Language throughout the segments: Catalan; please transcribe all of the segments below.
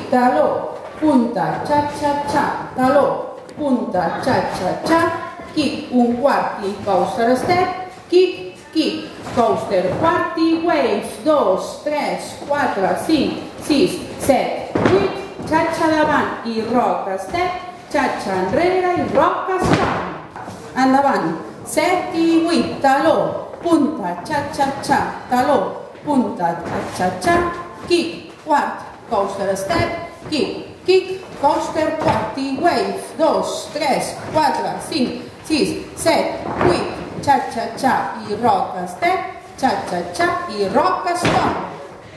taló, punta, cha-cha-cha, taló, punta, cha-cha-cha, kick, un quarti, coaster step, kick, kick, coaster, quarti, waves, 2, 3, 4, 5, 6, 7, 8, cha-cha davant i roca step, cha-cha enrere i roca stop. Endavant, 7 i 8, taló, punta, cha-cha-cha, taló, punta, cha-cha-cha, kick, quart, coaster step, kick, kick, coaster, quarti, wave, 2, 3, 4, 5, 6, 7, 8, cha-cha-cha i roca step, cha-cha-cha i roca stop.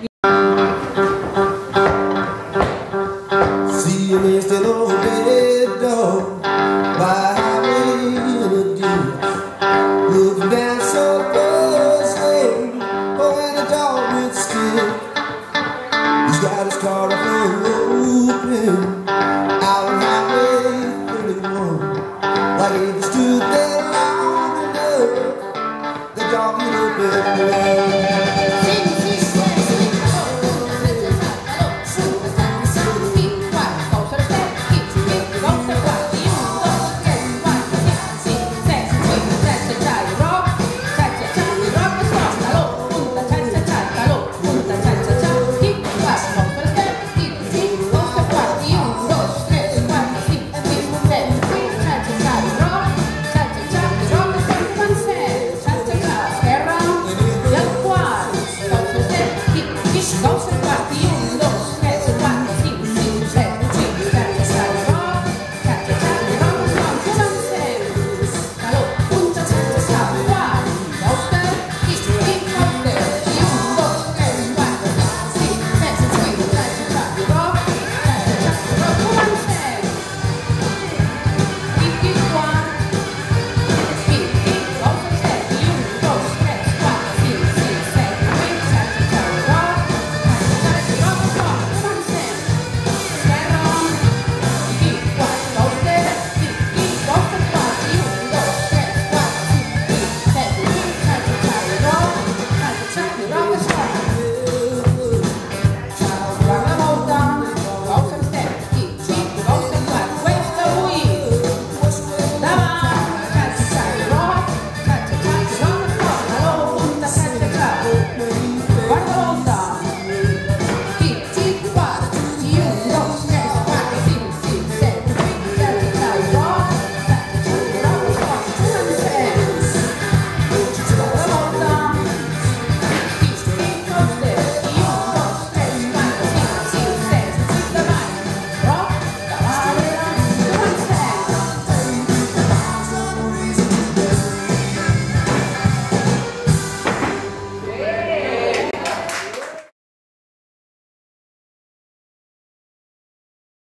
See you instead of red dog by highway again. Looking down so closely, pouring a dog with skin. He's got his car up on open, out on Highway 31. Like if he stood there long enough, the dog would open the